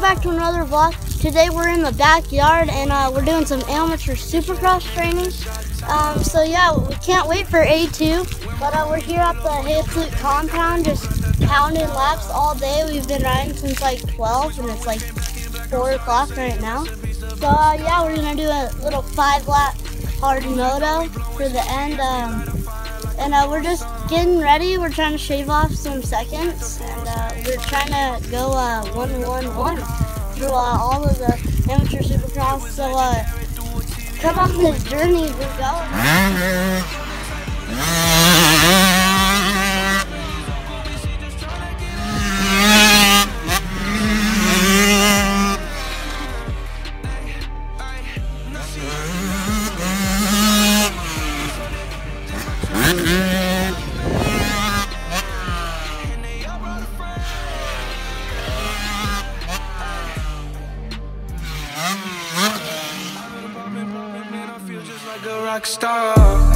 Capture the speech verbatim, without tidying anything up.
back to another vlog. Today we're in the backyard and uh, we're doing some amateur supercross training. Um, so yeah, we can't wait for A two, but uh, we're here at the Hey Absolute compound just pounding laps all day. We've been riding since like twelve and it's like four o'clock right now. So uh, yeah, we're gonna do a little five lap hard moto for the end. Um, and uh, we're just getting ready. We're trying to shave off some seconds and uh, we're trying to go uh, one one one through uh, all of the amateur supercross. So uh, come on this journey, we're going. Like a rock star.